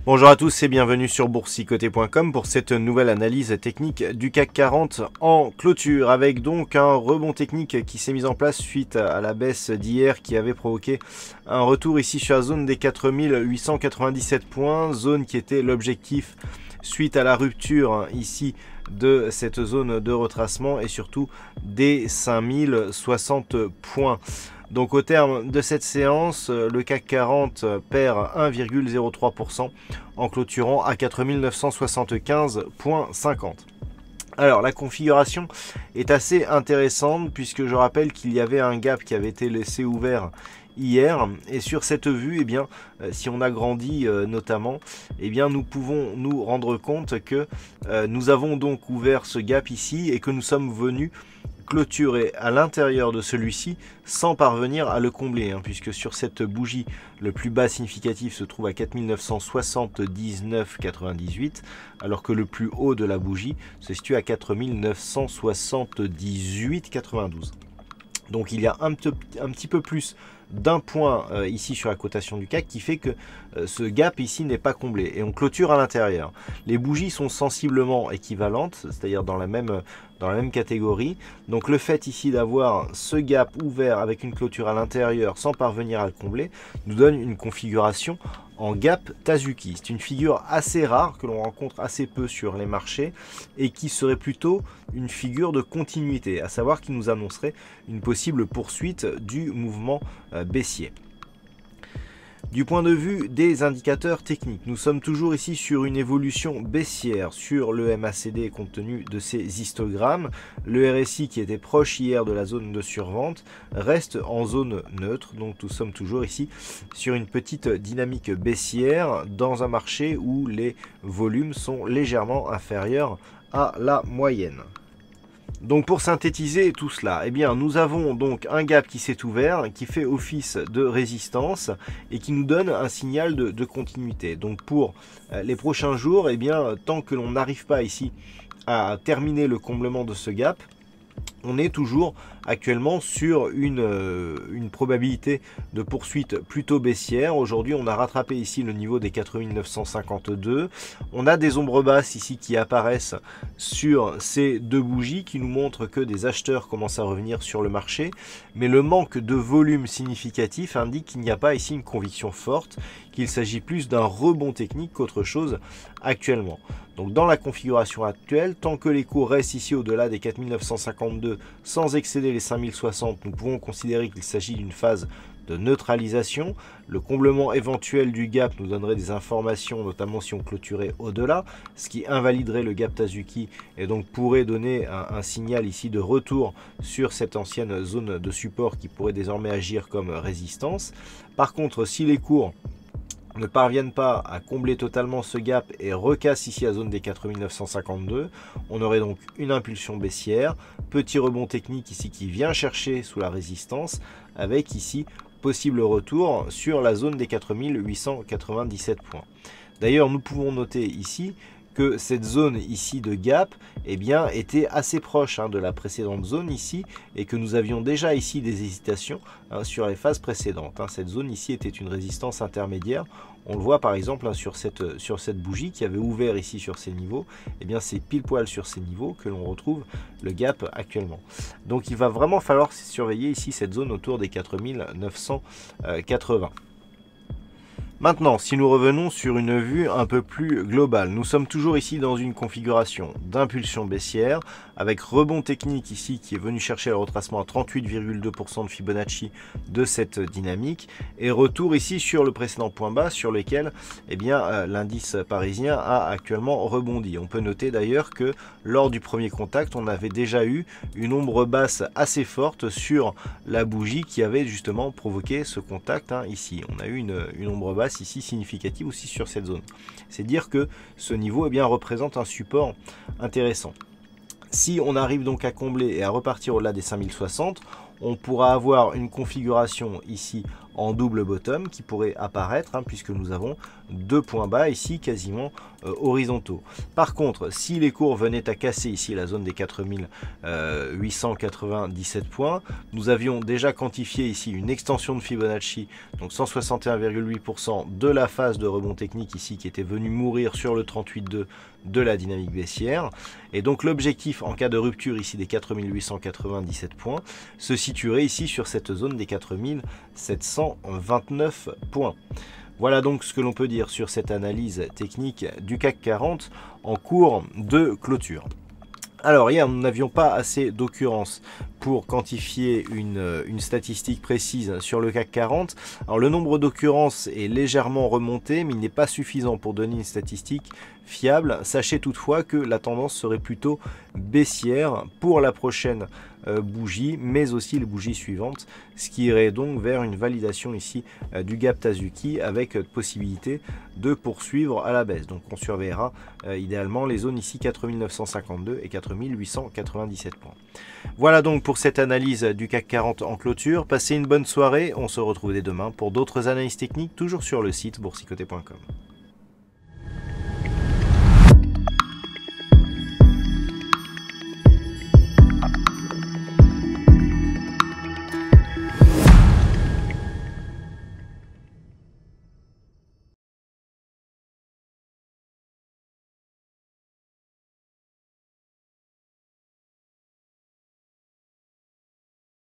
Bonjour à tous et bienvenue sur boursicoté.com pour cette nouvelle analyse technique du CAC 40 en clôture, avec donc un rebond technique qui s'est mis en place suite à la baisse d'hier qui avait provoqué un retour ici sur la zone des 4897 points, zone qui était l'objectif suite à la rupture ici de cette zone de retracement et surtout des 5060 points. Donc au terme de cette séance, le CAC 40 perd 1,03% en clôturant à 4975,50. Alors la configuration est assez intéressante puisque je rappelle qu'il y avait un gap qui avait été laissé ouvert hier, et sur cette vue, eh bien, si on agrandit notamment, eh bien, nous pouvons nous rendre compte que nous avons donc ouvert ce gap ici et que nous sommes venus clôturer à l'intérieur de celui-ci sans parvenir à le combler, puisque sur cette bougie, le plus bas significatif se trouve à 4979,98, alors que le plus haut de la bougie se situe à 4978,92. Donc il y a un petit peu plus d'un point ici sur la cotation du CAC qui fait que ce gap ici n'est pas comblé et on clôture à l'intérieur. Les bougies sont sensiblement équivalentes, c'est-à-dire dans la même catégorie. Donc le fait ici d'avoir ce gap ouvert avec une clôture à l'intérieur sans parvenir à le combler nous donne une configuration en gap Tazuki. C'est une figure assez rare que l'on rencontre assez peu sur les marchés et qui serait plutôt une figure de continuité, à savoir qui nous annoncerait une possible poursuite du mouvement baissier. Du point de vue des indicateurs techniques, nous sommes toujours ici sur une évolution baissière sur le MACD compte tenu de ses histogrammes. Le RSI qui était proche hier de la zone de survente reste en zone neutre, donc nous sommes toujours ici sur une petite dynamique baissière dans un marché où les volumes sont légèrement inférieurs à la moyenne. Donc pour synthétiser tout cela, eh bien nous avons donc un gap qui s'est ouvert, qui fait office de résistance et qui nous donne un signal de continuité. Donc pour les prochains jours, eh bien tant que l'on n'arrive pas ici à terminer le comblement de ce gap, on est toujours actuellement sur une probabilité de poursuite plutôt baissière. Aujourd'hui, on a rattrapé ici le niveau des 4952. On a des ombres basses ici qui apparaissent sur ces deux bougies qui nous montrent que des acheteurs commencent à revenir sur le marché. Mais le manque de volume significatif indique qu'il n'y a pas ici une conviction forte, qu'il s'agit plus d'un rebond technique qu'autre chose actuellement. Donc dans la configuration actuelle, tant que les cours restent ici au-delà des 4952 sans excéder les 5060, nous pouvons considérer qu'il s'agit d'une phase de neutralisation. Le comblement éventuel du gap nous donnerait des informations, notamment si on clôturait au-delà, ce qui invaliderait le gap Tazuki et donc pourrait donner un signal ici de retour sur cette ancienne zone de support qui pourrait désormais agir comme résistance. Par contre, si les cours ne parviennent pas à combler totalement ce gap et recassent ici la zone des 4952, on aurait donc une impulsion baissière, petit rebond technique ici qui vient chercher sous la résistance, avec ici possible retour sur la zone des 4897 points. D'ailleurs, nous pouvons noter ici que cette zone ici de gap eh bien, était assez proche de la précédente zone ici et que nous avions déjà ici des hésitations sur les phases précédentes. Cette zone ici était une résistance intermédiaire. On le voit par exemple sur cette bougie qui avait ouvert ici sur ces niveaux. Eh bien, c'est pile poil sur ces niveaux que l'on retrouve le gap actuellement. Donc il va vraiment falloir surveiller ici cette zone autour des 4980. Maintenant, si nous revenons sur une vue un peu plus globale, nous sommes toujours ici dans une configuration d'impulsion baissière, avec rebond technique ici qui est venu chercher le retracement à 38,2% de Fibonacci de cette dynamique, et retour ici sur le précédent point bas sur lequel eh bien, l'indice parisien a actuellement rebondi. On peut noter d'ailleurs que lors du premier contact, on avait déjà eu une ombre basse assez forte sur la bougie qui avait justement provoqué ce contact ici. On a eu une ombre basse ici significative aussi sur cette zone. C'est dire que ce niveau eh bien, représente un support intéressant. Si on arrive donc à combler et à repartir au-delà des 5060, On pourra avoir une configuration ici en double bottom qui pourrait apparaître, hein, puisque nous avons 2 points bas ici quasiment horizontaux. Par contre, si les cours venaient à casser ici la zone des 4897 points, nous avions déjà quantifié ici une extension de Fibonacci, donc 161,8% de la phase de rebond technique ici qui était venue mourir sur le 38,2 de la dynamique baissière. Et donc l'objectif en cas de rupture ici des 4897 points se situerait ici sur cette zone des 4729 points. Voilà donc ce que l'on peut dire sur cette analyse technique du CAC 40 en cours de clôture. Alors hier, nous n'avions pas assez d'occurrences pour quantifier une statistique précise sur le CAC 40. Alors le nombre d'occurrences est légèrement remonté, mais il n'est pas suffisant pour donner une statistique fiable. Sachez toutefois que la tendance serait plutôt baissière pour la prochaine bougie, mais aussi les bougies suivantes, ce qui irait donc vers une validation ici du gap Tazuki avec possibilité de poursuivre à la baisse. Donc on surveillera idéalement les zones ici 4952 et 4897 points. Voilà donc pour cette analyse du CAC 40 en clôture. Passez une bonne soirée, on se retrouve dès demain pour d'autres analyses techniques, toujours sur le site boursicoté.com.